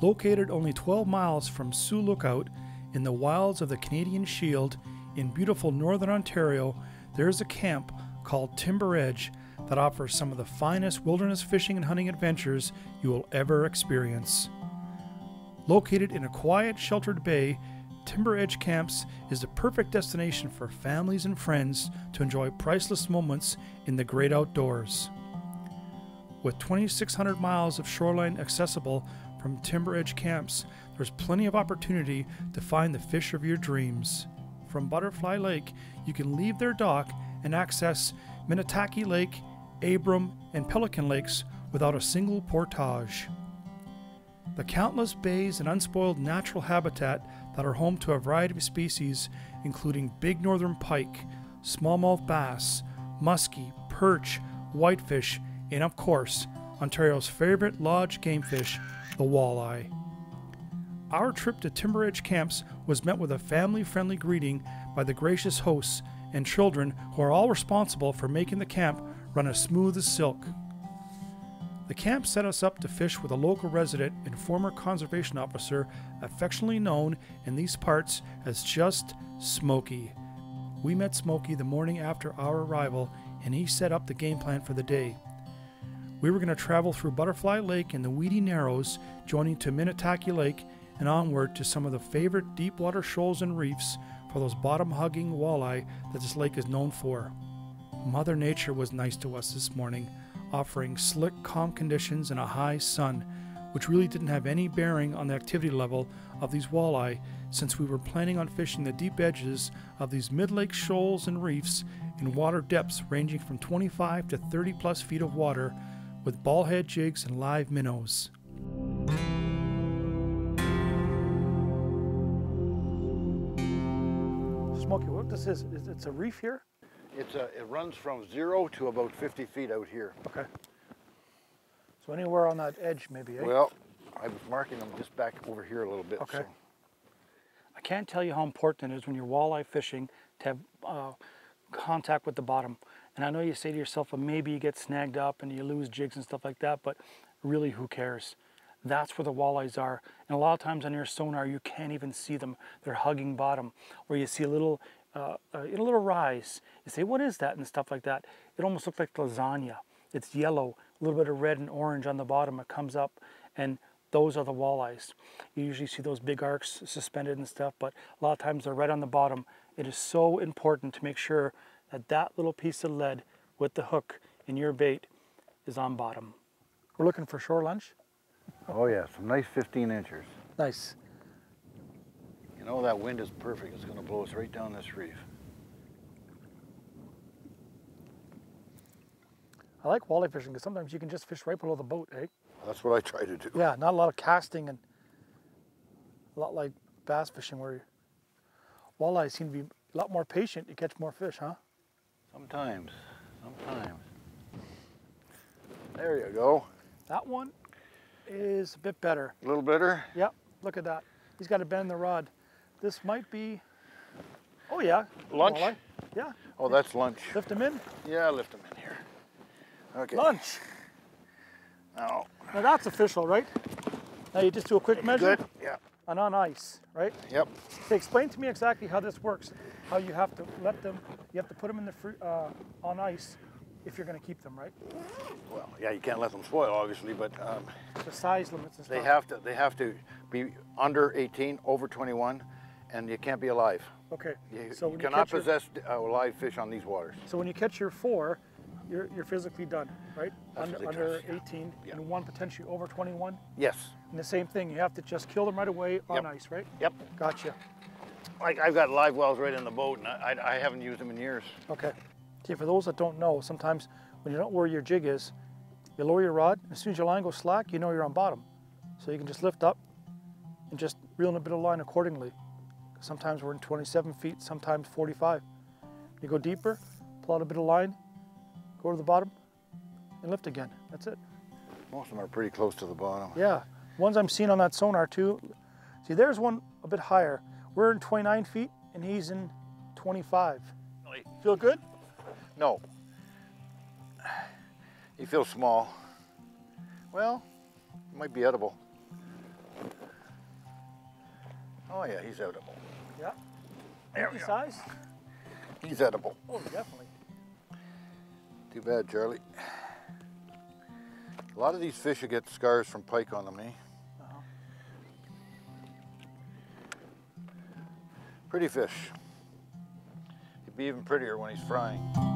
Located only 12 miles from Sioux Lookout in the wilds of the Canadian Shield in beautiful northern Ontario, there is a camp called Timber Edge that offers some of the finest wilderness fishing and hunting adventures you will ever experience. Located in a quiet, sheltered bay, Timber Edge Camps is the perfect destination for families and friends to enjoy priceless moments in the great outdoors. With 2,600 miles of shoreline accessible from Timber Edge Camps, there's plenty of opportunity to find the fish of your dreams. From Butterfly Lake, you can leave their dock and access Minnitaki Lake, Abram, and Pelican Lakes without a single portage. The countless bays and unspoiled natural habitat that are home to a variety of species, including big northern pike, smallmouth bass, muskie, perch, whitefish, and of course, Ontario's favorite lodge game fish, the walleye. Our trip to Timber Edge Camps was met with a family-friendly greeting by the gracious hosts and children who are all responsible for making the camp run as smooth as silk. The camp set us up to fish with a local resident and former conservation officer affectionately known in these parts as just Smokey. We met Smokey the morning after our arrival and he set up the game plan for the day. We were going to travel through Butterfly Lake and the weedy Narrows, joining to Minnitaki Lake and onward to some of the favorite deep water shoals and reefs for those bottom-hugging walleye that this lake is known for. Mother Nature was nice to us this morning, offering slick, calm conditions and a high sun, which really didn't have any bearing on the activity level of these walleye since we were planning on fishing the deep edges of these mid-lake shoals and reefs in water depths ranging from 25 to 30 plus feet of water with ballhead jigs and live minnows. Smokey, what this is, it's a reef here? It runs from 0 to about 50 feet out here. Okay. So anywhere on that edge maybe, eh? Well, I was marking them just back over here a little bit. Okay. So. I can't tell you how important it is when you're walleye fishing to have contact with the bottom. And I know you say to yourself, well, maybe you get snagged up and you lose jigs and stuff like that, but really who cares? That's where the walleyes are. And a lot of times on your sonar, you can't even see them. They're hugging bottom. Or you see a little rise. You say, what is that? And stuff like that. It almost looks like lasagna. It's yellow, a little bit of red and orange on the bottom. It comes up, and those are the walleyes. You usually see those big arcs suspended and stuff, but a lot of times they're right on the bottom. It is so important to make sure that that little piece of lead with the hook in your bait is on bottom. We're looking for shore lunch. Oh yeah, some nice 15 inchers. Nice. You know, that wind is perfect. It's going to blow us right down this reef. I like walleye fishing because sometimes you can just fish right below the boat, eh? That's what I try to do. Yeah, not a lot of casting and a lot like bass fishing where walleye seem to be a lot more patient. You catch more fish, huh? Sometimes. There you go. That one is a bit better. A little better? Yep, look at that. He's got to bend the rod. This might be, oh yeah. Lunch? Walleye. Yeah. Oh, that's lunch. Lift him in? Yeah, lift him in here. Okay. Lunch. Now that's official, right? Now you just do a quick measure. Good, yeah. And on ice, right? Yep. Okay, explain to me exactly how this works. How you have to let them, you have to put them in the on ice if you're going to keep them, right? Well, yeah, you can't let them spoil, obviously, but the size limits and stuff. They have to be under 18, over 21, and you can't be alive. Okay. You cannot possess live fish on these waters. So when you catch your 4, you're physically done, right? Under 18, yeah. And one potentially over 21. Yes. And the same thing, you have to just kill them right away on ice, right? Yep. Gotcha. Like I've got live wells right in the boat, and I haven't used them in years. Okay. See, for those that don't know, sometimes when you don't know where your jig is, you lower your rod, and as soon as your line goes slack, you know you're on bottom. So you can just lift up and just reel in a bit of line accordingly. Sometimes we're in 27 feet, sometimes 45. You go deeper, pull out a bit of line, go to the bottom, and lift again. That's it. Most of them are pretty close to the bottom. Yeah. Ones I'm seeing on that sonar too. See, there's one a bit higher. We're in 29 feet, and he's in 25. Feel good? No. He feels small. Well, it might be edible. Oh yeah, he's edible. Yeah. There we Any go. size? He's edible. Oh, definitely. Too bad, Charlie. A lot of these fish will get scars from pike on them, eh? Uh-huh. Pretty fish. He'd be even prettier when he's frying.